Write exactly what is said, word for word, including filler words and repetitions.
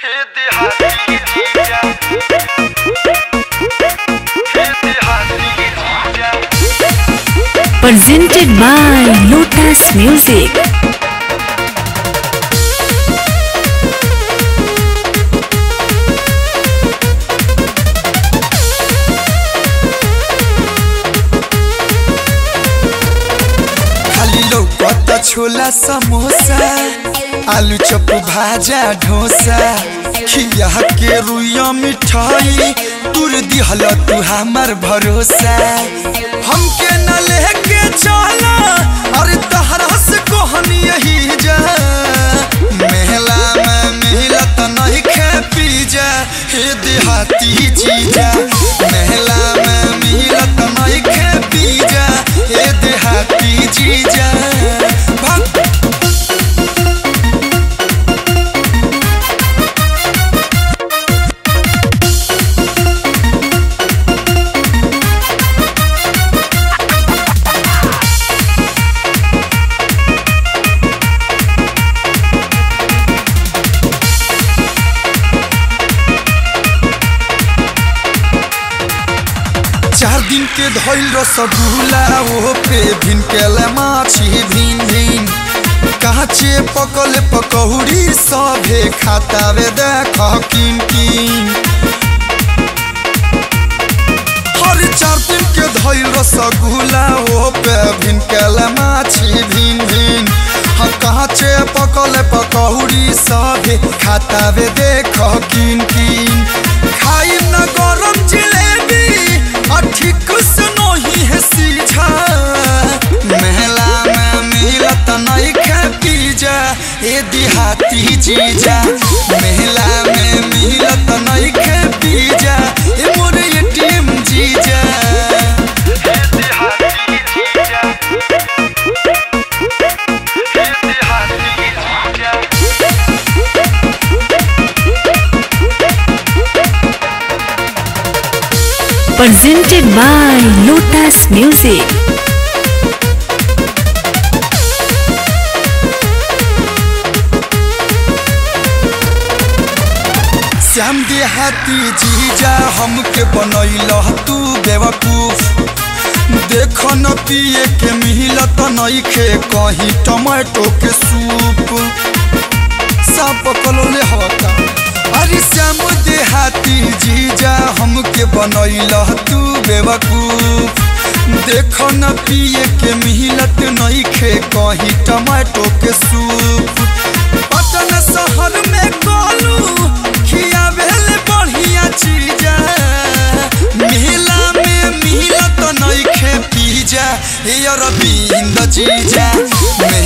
Presented by Lotus Music. खाली लौकता छोला समोसा, आलू चप भाजा ढोसा, खिया के रुइया मिठाई, तुर दिहल तू हमार भरोसा। हमके न लेके चला, अरे तहरा से कोहनी यही जा, मेला में मिलत नहीं खे पी जा, हे देहाती जीजा। मेला में मिलत नहीं खे पी जा, हे देहाती जीजा। चार दिन के धइल रसगुल्ला, वो पे भिनकेला माछी भिन भिन, काचे पकल पकौड़ी सभे खातावे देख किन किन। हर चार दिन के धइल रसगुल्ला, वो पे भिनकेला माछी भिन भिन, काचे पकल पकौड़ी सभे खातावे देख किन किन। खाई न गरम जिलेबी, ठीक से नहीं है सीझा, मेला में मिलत नहीं खे पी जा, ए देहाती जीजा। मेला में मिलत नहीं खे पी जा, ए मोर एटीएम जीजा। Presented by Lotus Music. Shyam Dehati जीजा, हमके बनैल तू बेवकूफ। देख न पिए के मिलत नहीं खे कहीं टमाटो के सूप, सब पकलोले हवता। अरे श्याम देहाती जीजा, हमके बनैल तू बेवकूफ। देख न पिए के मिलत नहीं खे कहीं टमाटो के सूप। पटन शहर में गोलू खियावेले बढ़िया चीजा, मेला में मिलत नहीं खे पी जा, हे अरविंद जीजा।